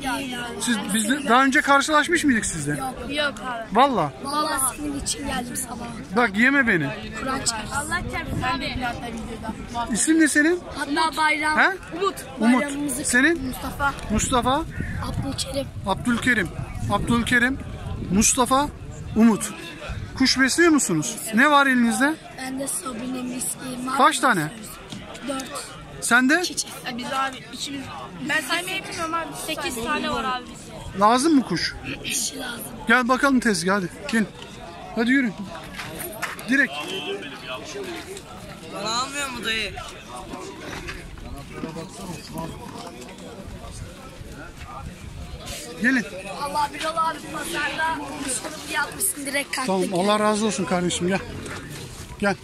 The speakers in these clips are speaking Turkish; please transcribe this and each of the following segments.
Siz bizle daha önce karşılaşmış mıydık sizle? Yok abi. Valla. Vallahi senin için geldim sabah. Bak yeme beni. Kur'an çarpsın. Allah çarpsın abi. Hatta videoda. İsim ne senin? Hatta bayram. He? Umut. Umut. Bayramımızı Senin? Mustafa. Mustafa. Abdülkerim. Abdülkerim. Abdülkerim. Mustafa. Umut. Kuş besliyor musunuz? Ne var elinizde? Ben de Sabrina Miski. Kaç tane? 4. Sende? Çiçek. Biz abi içimiz. Ben saymayı bilmiyorum abi. 8 tane var abi bizde. Lazım mı kuş? Dişi lazım. Gel bakalım tezgah hadi. Gel. Hadi yürü. Direkt. Bana almıyor mu dayı? Gelin. Allah bir ol abi pazarda konuşalım diye atmışsın direkt kalktık. Tamam Allah razı olsun kardeşim gel. Gel.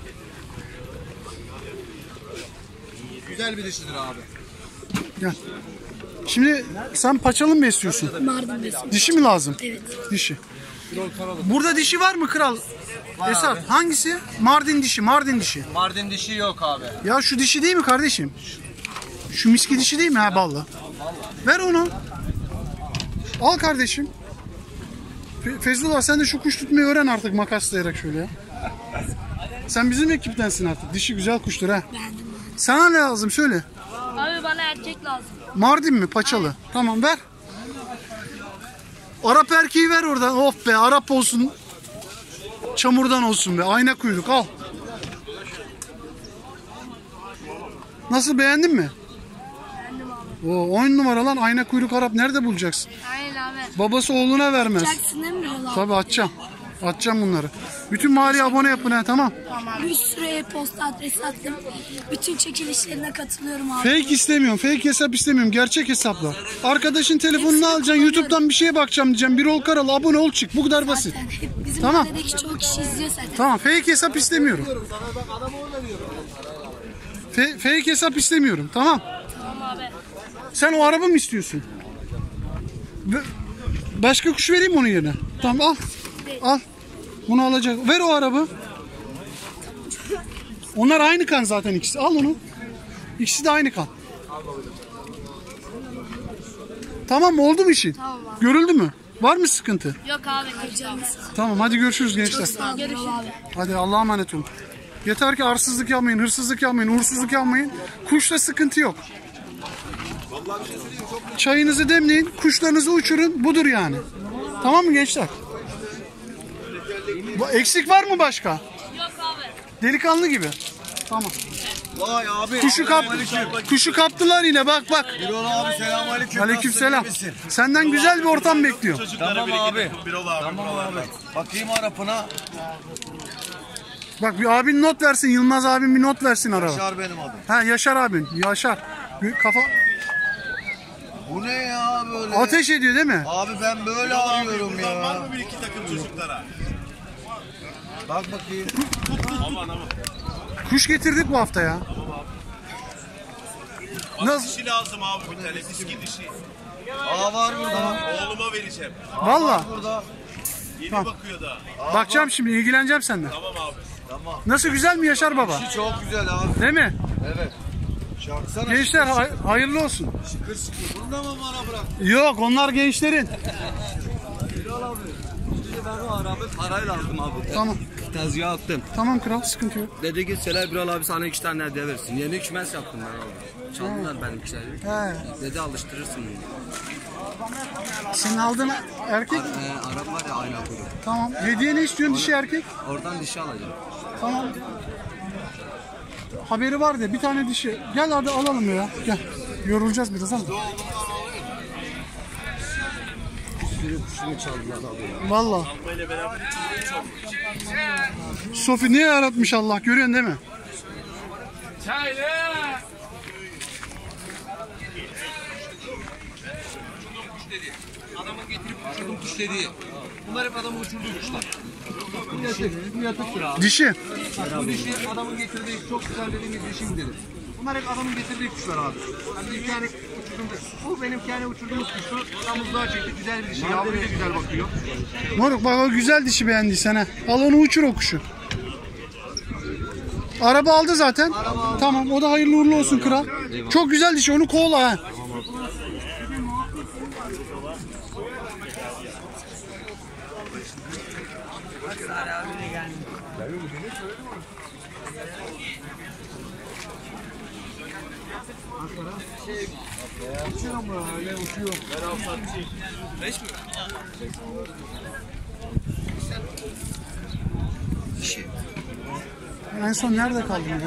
Güzel bir dişidir abi. Gel. Şimdi sen paçalı mı besliyorsun? Mardin besin. Dişi mi lazım? Evet. Dişi. Burada dişi var mı kral? Esat abi. hangisi? Mardin dişi, Mardin dişi. Mardin dişi yok abi. Ya şu dişi değil mi kardeşim? Şu miski dişi değil mi ha ballı? Ver onu. Al kardeşim. Fezlullah sen de şu kuş tutmayı öğren artık makaslayarak şöyle ya. Sen bizim ekiptensin artık. Dişi güzel kuştur ha. Sana ne lazım söyle. Abi bana erkek lazım. Mardin mi paçalı? Tamam ver. Arap erkeği ver oradan. Of be Arap olsun. Çamurdan olsun be. Ayna kuyruk al. Nasıl beğendin mi? Beğendim abi. O 10 numara lan ayna kuyruk Arap nerede bulacaksın? Aynen abi. Babası oğluna vermez. Jackson değil mi Birol abi? Tabii atacağım. Atacağım bunları. Bütün mahalleye abone yapın ha tamam. Bir sürü e-posta adresi attım. Bütün çekilişlerine katılıyorum abi. Fake istemiyorum. Fake hesap istemiyorum. Gerçek hesapla. Arkadaşın telefonunu alacaksın. YouTube'dan bir şeye bakacağım diyeceğim. Birol Karal abone ol çık. Bu kadar basit. Zaten hep bizim Tamam. mahalledeki çoğu kişi izliyor zaten. Tamam fake hesap istemiyorum. Fake hesap istemiyorum. Tamam. Tamam abi. Sen o araba mı istiyorsun? Başka kuş vereyim onun yerine. Tamam al. Al. Bunu alacak. Ver o araba. Onlar aynı kan zaten ikisi. Al onu. İkisi de aynı kan. Tamam mı? Oldu mu işin? Tamam abi. Görüldü mü? Var mı sıkıntı? Yok abi. Kaçacağım. Tamam hadi görüşürüz gençler. Sağ ol Birol abi. Hadi Allah'a emanet olun. Yeter ki arsızlık yapmayın, hırsızlık yapmayın, uğursuzluk yapmayın. Kuşla sıkıntı yok. Çayınızı demleyin, kuşlarınızı uçurun. Budur yani. Tamam mı gençler? Eksik var mı başka? Yok abi. Delikanlı gibi. Tamam. Vay abi. Kuşu kaptılar yine bak bak. Birol abi selamünaleyküm. Aleykümselam. Senden güzel bir ortam bekliyor. Tamam abi. Tamam abi. Bakayım Arap'ına. Bak bir abin not versin, Yılmaz abim bir not versin araba. Yaşar benim adım. Ha Yaşar abin, Yaşar. Kafa Bu ne ya böyle? ateş ediyor değil mi? Abi ben böyle arıyorum ya. Var mı bir iki takım çocuklara? Bak bakayım. Aman. Kuş getirdik bu hafta ya. Nasıl? Dişi lazım abi bir tane. Diski dişi. Aa var burada. Oğluma vereceğim. Valla. Burada. Yeni bakıyor da. Bakacağım şimdi, ilgileneceğim senden. Tamam abi. Tamam. Nasıl, güzel mi Yaşar baba? Çok güzel abi. Değil mi? Evet. Şarkısana. Gençler hayırlı olsun. Şıkır şıkır. Bunu da mı bana bırak? Yok onlar gençlerin. Birol abi. Şimdi ben o arabı parayla aldım abi. Tamam. Tezgah attım. Tamam kral, sıkıntı yok. Dedi ki Selay Birol abi sana 2 tane hediye versin. Yeni kümes yaptım ben abi. Çaldılar benimkileri. He. Dedi alıştırırsın bunu. Senin aldığın erkek. Arap var ya aynı kuyruk. Tamam. Hediye ne istiyorsun, dişi erkek? Oradan dişi alacağım. Tamam. Haberi var de bir tane dişi. Gel hadi alalım ya. Gel. Yorulacağız biraz ama. Kuşunu çaldılar abi. Valla. Sofi niye yaratmış Allah, görüyorsun değil mi? Adamın getirip uçurduğum kuş dediği. Bunlar hep adamın uçurduğu kuşlar. Bu yatıktır abi. Dişi. Bu dişi adamın getirdiği çok güzel dediğimiz dişim dedi. Bunlar hep adamın getirdiği kuşlar abi. Yani bir tane uçurduğum bu benim kendi uçurduğumuz kuşu. Damızlığa çekti, güzel bir dişi. Yavruya güzel bakıyor. Moruk bak o güzel dişi beğendiysen ha. Al onu uçur o kuşu. Araba aldı zaten. Tamam o da hayırlı uğurlu olsun kral. Çok güzel dişi, onu kovala ha. En son nerede kaldım ya?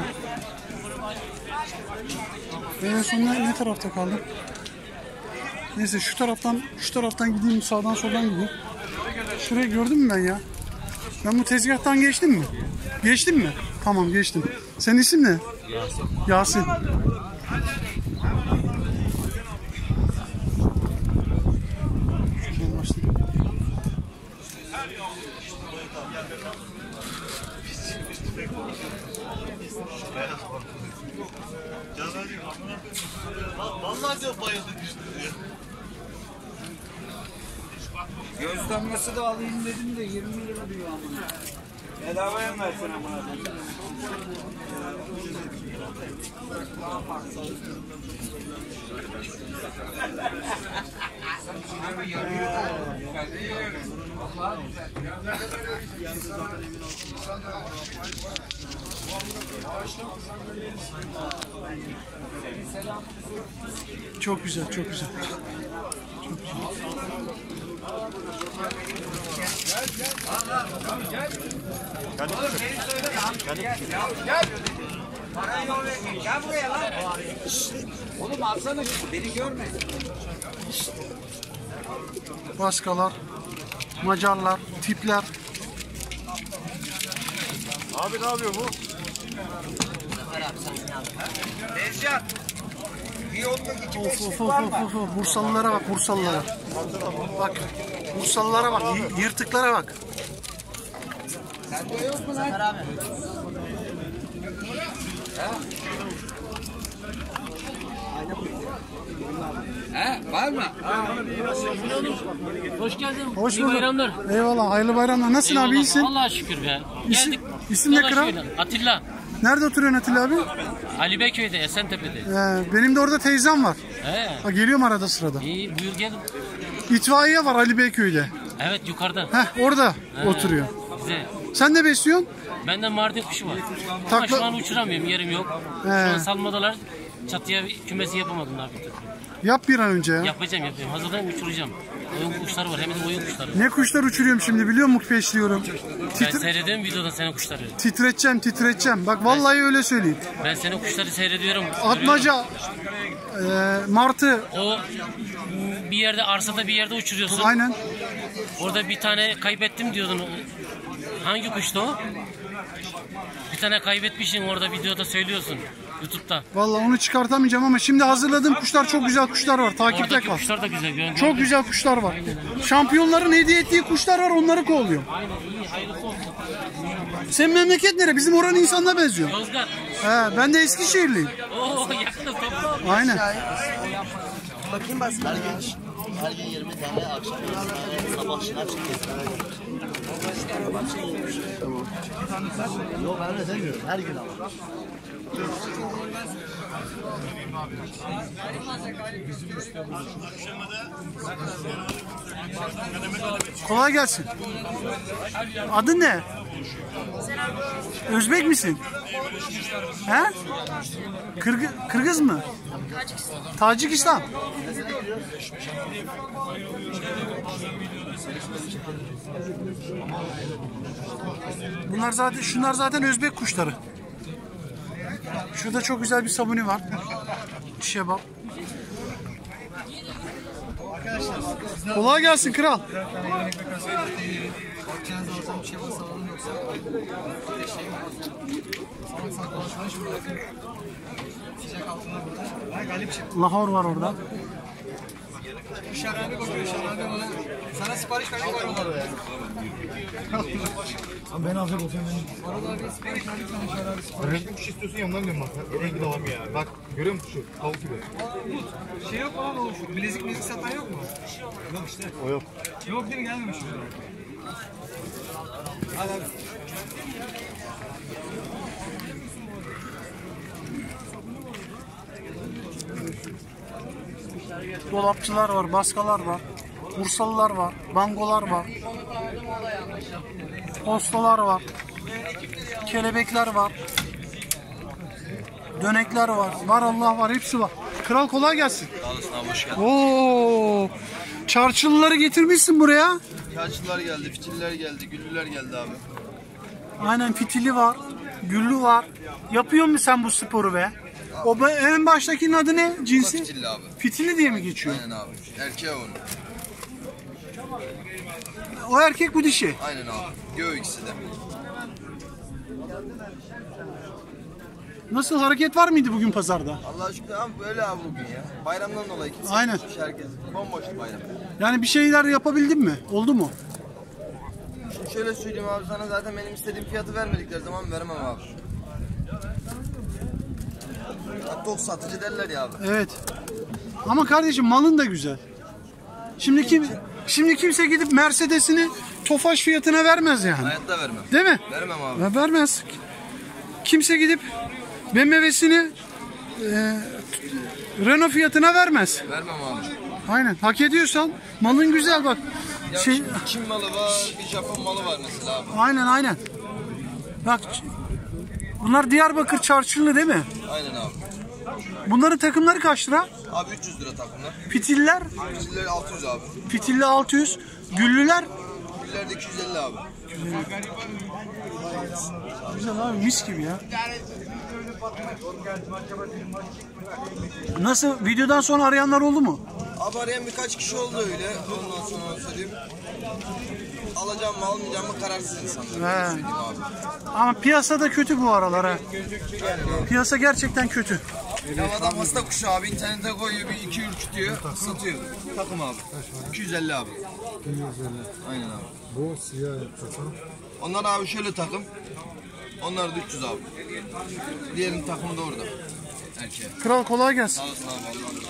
Ben en son ne tarafta kaldım? Neyse şu taraftan gideyim, sağdan soldan gideyim. Şurayı gördün mü ben ya? Ben bu tezgahtan geçtim mi? Geçtim mi? Tamam geçtim. Senin isim ne? Yasin. Şuradan başlayayım. Vallahi diyor bayıldık işte. Gözlenmesi de alayım dedim de 20 lira diyor amına. Bedavaya mı versin amına? Çok güzel, çok güzel. Parayı yol vermeyin. Gel buraya lan. Oğlum alsana şunu. Beni görme. Baskalar, Macarlar, tipler. Abi ne yapıyor bu? Nezcan. Bir yolluk iki Of beşlik of var of mı? of of. Bursalılara bak, Bursalılara. Bak, Bursalılara bak, yırtıklara bak. Sende yok mu lan? Abi. He, var mı? Hoş geldin. Hoş İyi bulduk. bayramlar. Eyvallah, hayırlı bayramlar. Nasılsın abi, iyisin? Allah'a şükür be. İsim- Geldik. isim ne kral? Dolaşıyorlar. Atilla. Nerede oturuyorsun Atilla abi? Ali Beyköy'de, Esentepe'de. Benim de orada teyzem var. He. Ha, geliyorum arada sırada. İyi, buyur gel. İtfaiye var Ali Beyköy'de. Evet, yukarıda. Orada He. oturuyor. Güzel. Sen ne besliyorsun? Bende Mardin kuşu var. Ama Takla- şu an uçuramıyorum, yerim yok. Şu an salmadalar. Çatıya kümesi yapamadım daha bir türlü. Yap bir an önce ya. Yapacağım. Hazırdan uçuracağım. Oyun kuşları var, hem de oyun kuşları. Ne kuşlar uçuruyorum şimdi biliyor musun? Peşliyorum. Ben seyrediyorum videoda senin kuşları. Titreteceğim. Bak vallahi öyle söyleyeyim. Ben senin kuşları seyrediyorum. Atmaca, martı. O bir yerde, arsada bir yerde uçuruyorsun. Aynen. Orada bir tane kaybettim diyordun. Hangi kuştu o? Bir tane kaybetmişsin orada, videoda söylüyorsun. YouTube'da. Vallahi onu çıkartamayacağım ama şimdi hazırladığım kuşlar, çok güzel kuşlar var. Takipte Oradaki kal. kuşlar da güzel. Çok güzel kuşlar var. Şampiyonların hediye ettiği kuşlar var, onları kovalıyorum. Aynen, iyi, hayırlısı olsun. Senin memleket nere? Bizim oranın insanına benziyor. Yozgat. Ben de Eskişehirliyim. Oo, yakınız toplam. Aynen. Bakayım bas. Her gün 20 tane, akşam 20 tane, sabah şınav çıkıyor. Yok ben öyle demiyorum. Her gün ama. Kolay gelsin. Adın ne? Özbek misin? He? Kırgız mı? Tacikistan. Şunlar zaten Özbek kuşları. Şurada çok güzel bir sabuni var. Şebap. Kolay gelsin kral. Lahor var orada. Şarabı bakıyor, şarabı bana. Sana sipariş vermek var onlar. Ben alacak olsam Orada bir sipariş verdik sana şarabı sipariş. kuş istiyorsun yanından göm bak. Rengi de var mı ya? Bak görüyor musun kuşu? Tavuk gibi. Şey yok mu lan o şu bilezik satan yok mu? Yok işte. O yok. Yok değil mi, gelmemiş şurada. Hadi hadi. Dolapçılar var, baskalar var. Bursalılar var, bangolar var. Postalar var. Kelebekler var. Dönekler var. Var Allah var, hepsi var. Kral kolay gelsin. Sağ olasın abi, hoş geldin. Oo! Çarçılıları getirmişsin buraya. Çarşılar geldi, fitiller geldi, güllüler geldi abi. Aynen, fitili var, güllü var. Yapıyor musun sen bu sporu be? O en baştakinin adı ne? Cinsi? Fitilli abi. Fitili diye mi geçiyor? Aynen abi. Erkeğe onu. O erkek, bu dişi. Aynen abi. Göğü ikisi de. Nasıl, hareket var mıydı bugün pazarda? Allah'a şükür abi, böyle abi bugün ya. Bayramdan dolayı kimse Aynen. gitmiş, herkes. Bomboştu bayram. Yani bir şeyler yapabildin mi? Oldu mu? Şimdi şöyle söyleyeyim abi sana, zaten benim istediğim fiyatı vermedikleri zaman veremem abi. Ya, tok satıcı derler ya abi. Evet. Ama kardeşim, malın da güzel. Şimdi kimse gidip Mercedes'ini Tofaş fiyatına vermez yani. Hayatta vermem. Değil mi? Veremem abi. Ya vermez. Kimse gidip BMW'sini Renault fiyatına vermez. Vermem abi. Aynen. Hak ediyorsan malın güzel bak. Ya şimdi Çin malı var, bir Japon malı var mesela abi. Aynen. Bak, bunlar Diyarbakır Çarşılı değil mi? Aynen abi. Bunların takımları kaç lira? Abi 300 lira takımlar. Fitiller? Fitiller 600 abi. Fitilli 600. Güllüler? Güller de 250 abi. Güzel abi, mis gibi ya. Nasıl, videodan sonra arayanlar oldu mu? Abi arayan birkaç kişi oldu öyle. Ondan sonra söyleyeyim. Alacağım mı almayacağım mı kararsız insanlar. Söyleyeyim abi. Ama piyasada kötü bu aralar ha. Piyasa gerçekten kötü. Ya adam hasta kuşu abi, internete koyuyor, bir iki ürkütüyor, satıyor. Takım abi. 250 abi. 250. Aynen abi. Bu siyah takım. Onlar abi şöyle takım. Onlar da 300 abi. Diğerinin takımı da orada. Erkeğe. Kral kolay gelsin. Sağ olasın abi. Allah'ım.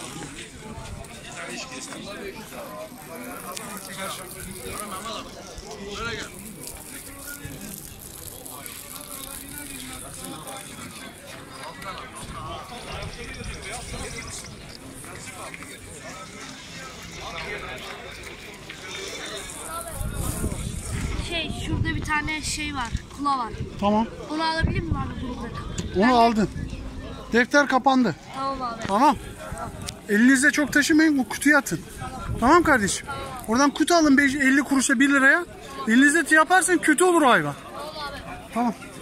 Şurada bir tane şey var, kula var. Tamam. Onu alabilir miyim abi burada? Onu aldın. Defter kapandı. Tamam abi. Tamam. Elinizde çok taşımayın, o kutuya atın. Tamam kardeşim. Oradan kutu alın 50 kuruşa 1 liraya. Elinizde yaparsan kötü olur o hayvan. Tamam abi. Tamam.